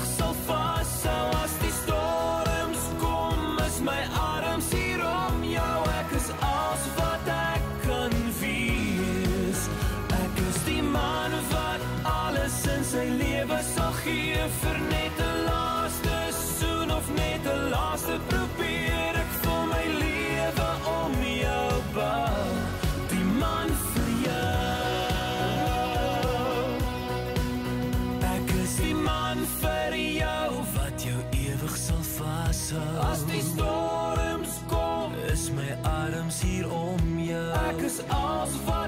ewig sal vashou. As die storms kom, is my arms hier om jou. Ek is alles wat ek kan wees. Ek is die man wat alles in sy lewe sal gee vir net 'n laaste soen of net 'n laaste probeer. Ek voel my lewe om jou bou, die man vir jou. Ek is die man vir jou wat jou ewig sal vashou. As die storms kom, is my arms hier om jou. Ek is alles wat